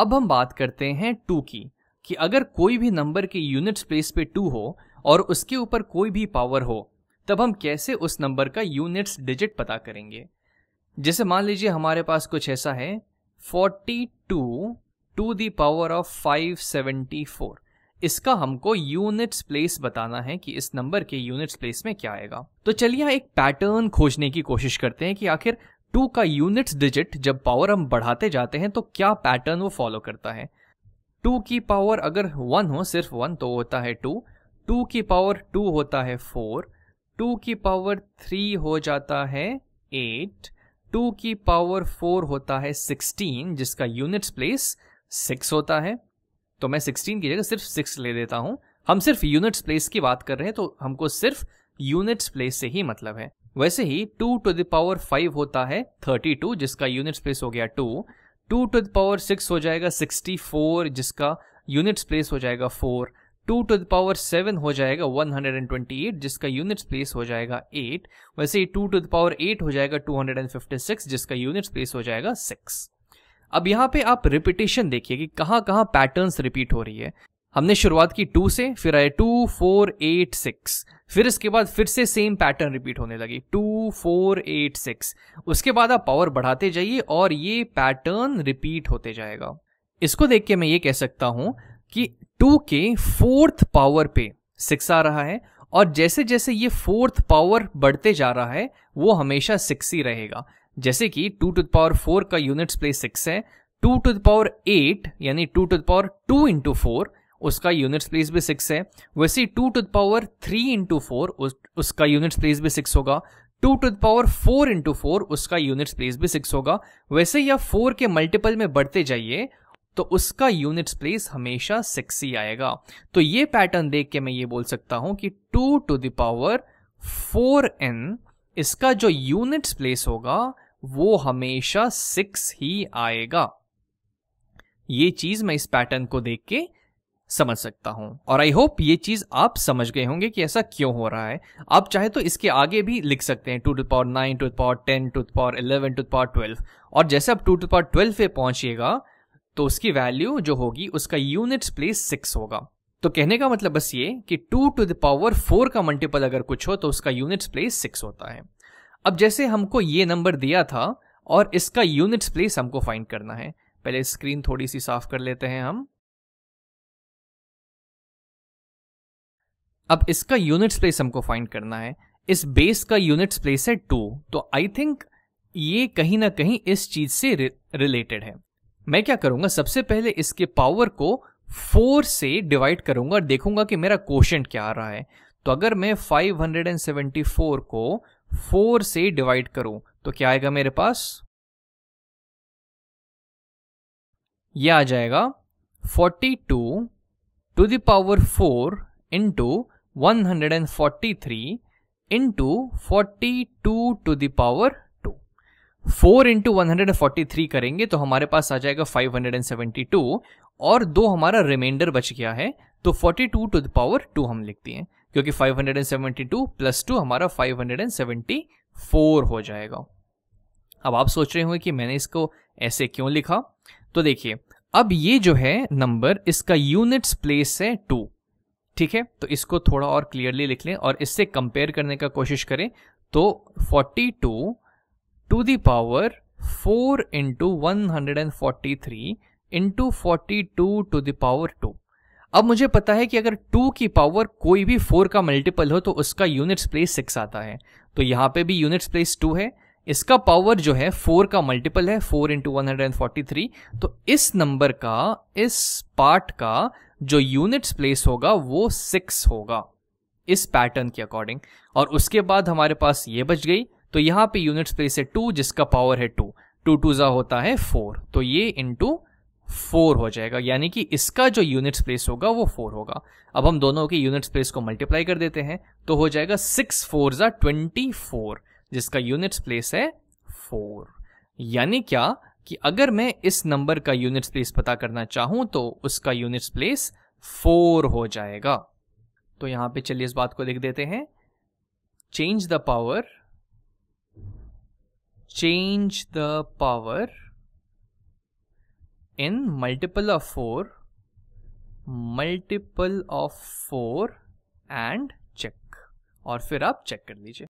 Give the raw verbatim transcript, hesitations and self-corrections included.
अब हम बात करते हैं टू की, कि अगर कोई भी नंबर के यूनिट्स प्लेस पे टू हो और उसके ऊपर कोई भी पावर हो, तब हम कैसे उस नंबर का यूनिट्स डिजिट पता करेंगे। जैसे मान लीजिए हमारे पास कुछ ऐसा है, forty two to the power of five seventy four. इसका हमको यूनिट्स प्लेस बताना है कि इस नंबर के यूनिट्स प्लेस में क्या आएगा। तो चलिए एक पैटर्न खोजने की कोशिश करते हैं कि आखिर टू का यूनिट्स डिजिट जब पावर हम बढ़ाते जाते हैं तो क्या पैटर्न वो फॉलो करता है। टू की पावर अगर वन हो, सिर्फ वन, तो होता है टू। टू की पावर टू होता है फोर। टू की पावर थ्री हो जाता है एट। टू की पावर फोर होता है सिक्सटीन, जिसका यूनिट्स प्लेस सिक्स होता है। तो मैं सिक्सटीन की जगह सिर्फ सिक्स ले देता हूं। हम सिर्फ यूनिट्स प्लेस की बात कर रहे हैं तो हमको सिर्फ यूनिट्स प्लेस से ही मतलब है। वैसे ही two to the power five होता है थर्टी टू, जिसका यूनिट्स प्लेस हो गया two. Two to the power six हो जाएगा सिक्सटी फोर, जिसका यूनिट्स प्लेस हो जाएगा four. Two to the power seven हो जाएगा वन हंड्रेड ट्वेंटी एट, जिसका यूनिट्स प्लेस हो जाएगा एट। वैसे ही two to the power eight हो जाएगा टू हंड्रेड फिफ्टी सिक्स, जिसका यूनिट्स प्लेस हो जाएगा सिक्स। अब यहाँ पे आप रिपीटेशन देखिए कि कहाँ कहाँ पैटर्न्स रिपीट हो रही है। हमने शुरुआत की टू से, फिर आए टू फोर एट सिक्स, फिर इसके बाद फिर से सेम पैटर्न रिपीट होने लगी, टू फोर एट सिक्स। उसके बाद आप पावर बढ़ाते जाइए और ये पैटर्न रिपीट होते जाएगा। इसको देख के मैं ये कह सकता हूं कि टू के फोर्थ पावर पे सिक्स आ रहा है, और जैसे जैसे ये फोर्थ पावर बढ़ते जा रहा है वो हमेशा सिक्स ही रहेगा। जैसे कि two to the power four का यूनिट्स प्लेस सिक्स है, two to the power eight यानी two to the power two into four, उसका यूनिट्स प्लेस भी सिक्स है। वैसे ही two to the power three into four उस, उसका यूनिट्स प्लेस भी सिक्स होगा। Two to the power four into four उसका यूनिट्स प्लेस भी सिक्स होगा। वैसे ही आप फोर के मल्टीपल में बढ़ते जाइए तो उसका यूनिट्स प्लेस हमेशा सिक्स ही आएगा। तो ये पैटर्न देख के मैं ये बोल सकता हूं कि two to the power four N, इसका जो यूनिट्स प्लेस होगा वो हमेशा सिक्स ही आएगा। ये चीज मैं इस पैटर्न को देख के समझ सकता हूं, और आई होप ये चीज आप समझ गए होंगे कि ऐसा क्यों हो रहा है। आप चाहे तो इसके आगे भी लिख सकते हैं, two to the power nine, two the power ten, two the power eleven, two the power twelve, और जैसे आप two to the power twelve पे पहुंचिएगा तो उसकी वैल्यू जो होगी उसका यूनिट्स प्लेस सिक्स होगा। तो कहने का मतलब बस ये कि two to the power four का मल्टीपल अगर कुछ हो तो उसका यूनिट्स प्लेस सिक्स होता है। अब जैसे हमको ये नंबर दिया था और इसका यूनिट्स प्लेस हमको फाइंड करना है। पहले स्क्रीन थोड़ी सी साफ कर लेते हैं हम। अब इसका यूनिट्स प्लेस हमको फाइंड करना है। इस बेस का यूनिट्स प्लेस है टू, तो आई थिंक ये कहीं ना कहीं इस चीज से रिलेटेड है। मैं क्या करूंगा, सबसे पहले इसके पावर को फोर से डिवाइड करूंगा और देखूंगा कि मेरा कोशेंट क्या आ रहा है। तो अगर मैं फाइव हंड्रेड सेवेंटी फोर को फोर से डिवाइड करूं तो क्या आएगा मेरे पास, यह आ जाएगा forty two to the power four into one hundred forty three into forty two to the power two. Four into one hundred forty three करेंगे तो हमारे पास आ जाएगा फाइव हंड्रेड सेवेंटी टू, और दो हमारा रिमाइंडर बच गया है तो forty two to the power two हम लिखते हैं, क्योंकि five hundred seventy two plus two हमारा फाइव हंड्रेड सेवेंटी फोर हो जाएगा। अब आप सोच रहे होंगे कि मैंने इसको ऐसे क्यों लिखा। तो देखिए, अब ये जो है नंबर, इसका यूनिट्स प्लेस है टू, ठीक है। तो इसको थोड़ा और क्लियरली लिख लें और इससे कंपेयर करने का कोशिश करें। तो forty two to the power four into one hundred forty three into forty two to the power two. अब मुझे पता है कि अगर टू की पावर कोई भी फोर का मल्टीपल हो तो उसका यूनिट्स प्लेस सिक्स आता है। तो यहां पे भी यूनिट्स प्लेस टू है, इसका पावर जो है फोर का मल्टीपल है, four into one hundred forty three. तो इस नंबर का, इस पार्ट का जो यूनिट्स प्लेस होगा वो सिक्स होगा इस पैटर्न के अकॉर्डिंग। और उसके बाद हमारे पास ये बच गई, तो यहां पे यूनिट्स प्लेस है टू, जिसका पावर है टू, टू टू जा होता है फोर, तो ये इंटू फोर हो जाएगा, यानी कि इसका जो यूनिट्स प्लेस होगा वो फोर होगा। अब हम दोनों के यूनिट्स प्लेस को मल्टीप्लाई कर देते हैं तो हो जाएगा सिक्स फोर जा ट्वेंटी फोर, जिसका यूनिट्स प्लेस है फोर। यानी क्या कि अगर मैं इस नंबर का यूनिट्स प्लेस पता करना चाहूं तो उसका यूनिट्स प्लेस फोर हो जाएगा। तो यहां पे चलिए इस बात को लिख देते हैं, change the power, change the power in multiple of four, multiple of four and check, और फिर आप चेक कर लीजिए।